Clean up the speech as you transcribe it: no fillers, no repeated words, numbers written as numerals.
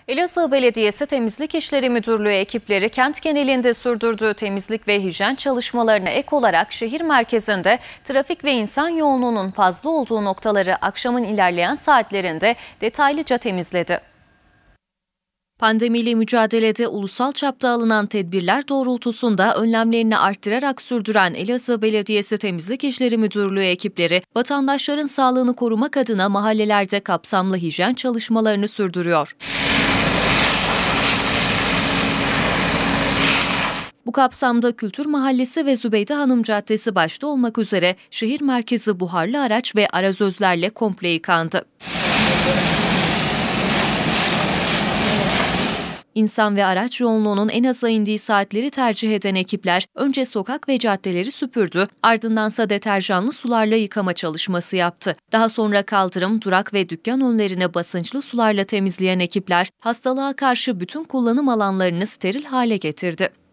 Elazığ Belediyesi Temizlik İşleri Müdürlüğü ekipleri kent genelinde sürdürdüğü temizlik ve hijyen çalışmalarına ek olarak şehir merkezinde trafik ve insan yoğunluğunun fazla olduğu noktaları akşamın ilerleyen saatlerinde detaylıca temizledi. Pandemiyle mücadelede ulusal çapta alınan tedbirler doğrultusunda önlemlerini arttırarak sürdüren Elazığ Belediyesi Temizlik İşleri Müdürlüğü ekipleri, vatandaşların sağlığını korumak adına mahallelerde kapsamlı hijyen çalışmalarını sürdürüyor. Bu kapsamda Kültür Mahallesi ve Zübeyde Hanım Caddesi başta olmak üzere şehir merkezi buharlı araç ve arazözlerle komple yıkandı. İnsan ve araç yoğunluğunun en aza indiği saatleri tercih eden ekipler önce sokak ve caddeleri süpürdü, ardındansa deterjanlı sularla yıkama çalışması yaptı. Daha sonra kaldırım, durak ve dükkan önlerine basınçlı sularla temizleyen ekipler hastalığa karşı bütün kullanım alanlarını steril hale getirdi.